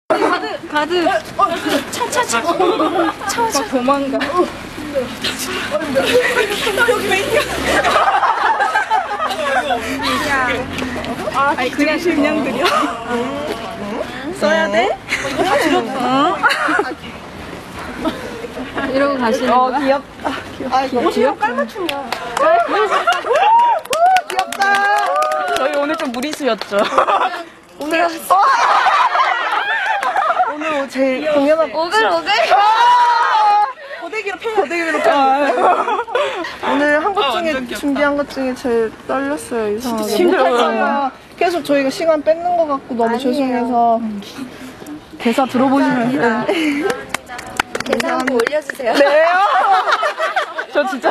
가드. 차차차. 차차. 도망가. 여기 왜 있냐? 아니 그냥 그려. 써야 돼? 이거 다 줄였다. 이러고 가시는 거야? 귀엽다. 아 이거 귀엽 깔맞춤이야. 귀엽다. 저희 오늘 좀 무리수였죠. 오늘 오늘 제일 공연한 오글. 고데기로 펴. 고데기로 펴. 오늘 한 것 중에 준비한 것 중에 제일 떨렸어요. 이상하게. 힘들어요. 계속 저희가 시간 뺏는 것 같고 너무 아니에요. 죄송해서 대사 들어보시면 대사 한번 올려주세요. 네. 저 진짜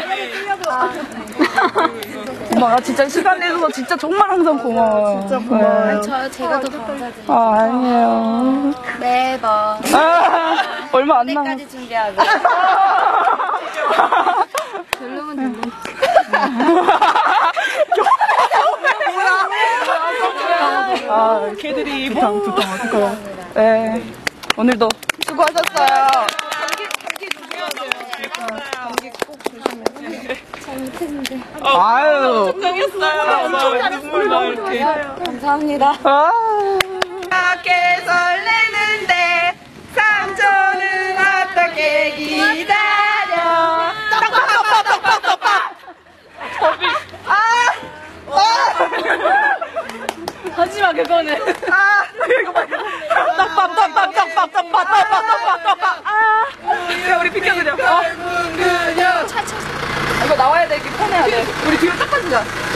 막 진짜 시간 내줘서 진짜 정말 항상 고마워요. 진짜 고마워요. 제가 더 감사드려요. 아 아니에요. 매번. 얼마 안 남았. 그때까지 준비하고. 별로면 별로. 아 걔들이 부탕. 네 오늘도 수고하셨어요. 감기 꼭 조심해. 잘못했는데. 아유. 걱정했어요. 눈물 나 이렇게. 감사합니다. 어떻게 설레는데 삼촌은 어떻게 기다려. 떡밥. 하지마 그거는. 이거 봐. 떡밥. 야 우리 비켜 그냥. 차차. 이거 나와야 돼. 이렇게 편해야 돼. 우리 뒤로 딱 가자.